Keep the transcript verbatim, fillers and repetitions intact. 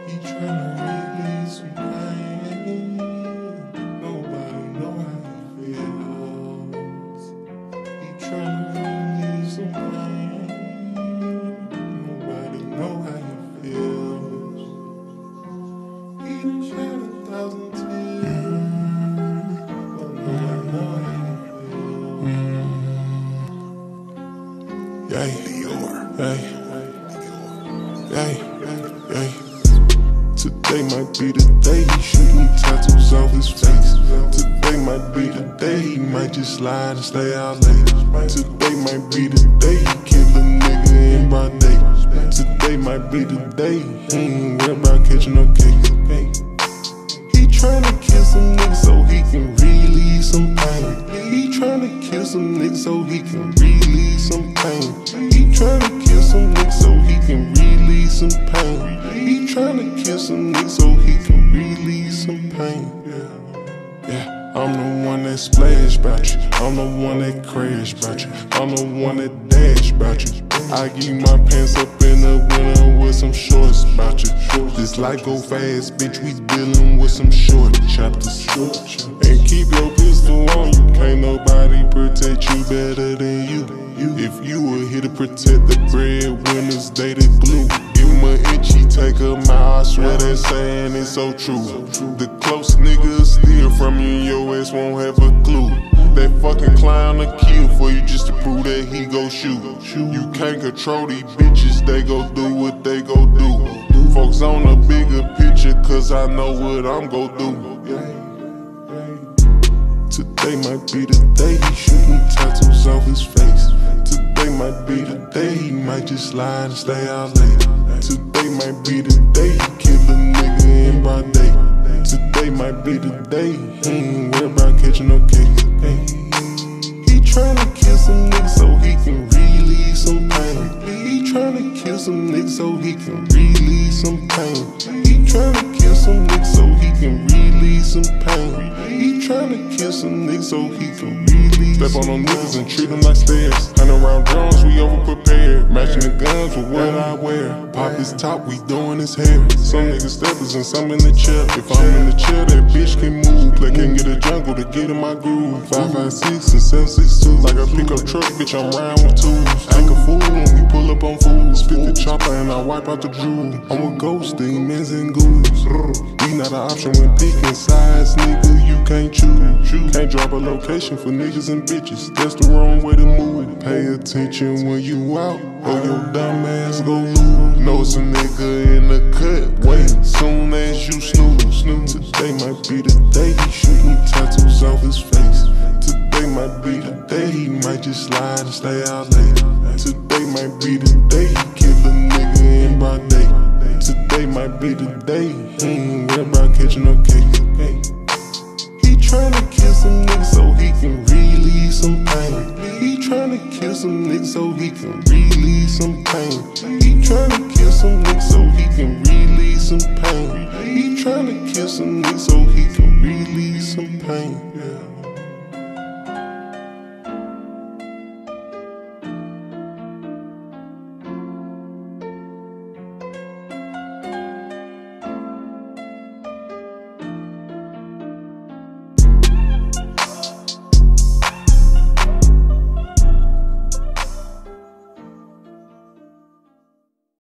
He tryna release some pain. Nobody know how he feels. He tryna release some pain. Nobody know how he feels. He done shed a thousand tears, but nobody know how he feels. Yeah, hey. Hey, hey. Today might be the day he shooting tattoos off his face. Today might be the day he might just slide and stay out late. Today might be the day he kill a nigga in broad day. Today might be the day he ain't worried about catching no case. He tryna kill some niggas so he can relieve some pain. He tryna kill some niggas so he can relieve some pain. He tryna kill some niggas so he can relieve some pain. He tryna kill some niggas so he can relieve some pain. Yeah, I'm the one that splash about you. I'm the one that crash about you. I'm the one that dash about you. I give my pants up in the winter with some shorts about you. This life go fast, bitch, we dealing with some short chapters. And keep your pistol on you, can't nobody protect you better than you. If you were here to protect the breadwinners, they the glue. Give him an inch, he take a mile, I swear that saying is so true. The close niggas steal from you and your ass won't have a clue. That fucking clown will kill for you just to prove that he go shoot. You can't control these bitches, they go do what they go do. Folks on a bigger picture, cause I know what I'm gon' do. Today might be the day he shooting tattoos off his face. Today might be the day he might just slide and stay out late. Today might be the day he kill a nigga in broad day. Today might be the day he ain't worried about catching no case. He tryna kill some niggas so he can relieve some pain. He tryna kill some niggas so he can relieve some pain. He tryna kill some niggas so he can relieve some pain. He tryna kill some niggas so he can relieve. Step on them niggas and treat them like stairs. Hundred round drums, we over prepared. Matching the guns with what I wear. Pop his top, we doing his hair. Some niggas steppers and some in the chair. If I'm in the chair, that bitch can move. Play can't get a jungle to get in my groove. Five five six and seven six two. Like a pickup truck, bitch, I'm round with tools. Act a fool when we pull up on fools. Spit the chopper and I wipe out the drool. I'm with ghosts, demons and ghouls. We not an option when picking sides, nigga. You can't choose. Can't drop a location for niggas and bitches. That's the wrong way to move. Pay attention when you out, or your dumb ass go lose. Know it's a nigga in the cut. Wait, soon as you snooze. Today might be the day he shooting tattoos off his face. Today might be the day he might just slide and stay out late. Today might be the day he kill a nigga in broad day. Today might be the day he ain't worried about catching no case. He tryna kill some niggas so he can relieve some pain. He tryna kill some niggas so he can relieve some pain. He tryna kill some niggas so he can relieve some pain. He tryna kill some niggas so he can relieve some pain.